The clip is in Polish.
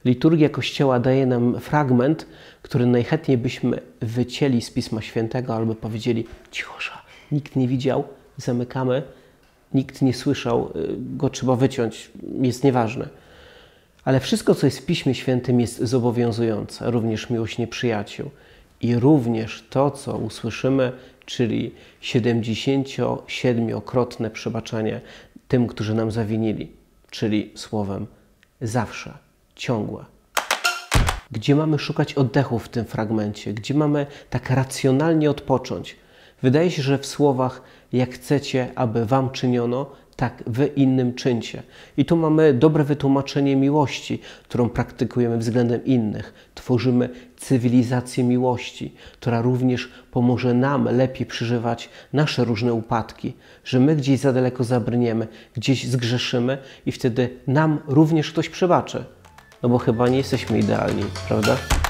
Liturgia Kościoła daje nam fragment, który najchętniej byśmy wycięli z Pisma Świętego albo powiedzieli: cichosza, nikt nie widział, zamykamy, nikt nie słyszał, go trzeba wyciąć, jest nieważne. Ale wszystko, co jest w Piśmie Świętym, jest zobowiązujące, również miłość nieprzyjaciół. I również to, co usłyszymy, czyli 77-krotne przebaczenie tym, którzy nam zawinili, czyli słowem zawsze, ciągłe. Gdzie mamy szukać oddechu w tym fragmencie? Gdzie mamy tak racjonalnie odpocząć? Wydaje się, że w słowach: jak chcecie, aby wam czyniono, tak wy innym czyńcie. I tu mamy dobre wytłumaczenie miłości, którą praktykujemy względem innych. Tworzymy cywilizację miłości, która również pomoże nam lepiej przeżywać nasze różne upadki, że my gdzieś za daleko zabrniemy, gdzieś zgrzeszymy i wtedy nam również ktoś przebaczy. No bo chyba nie jesteśmy idealni, prawda?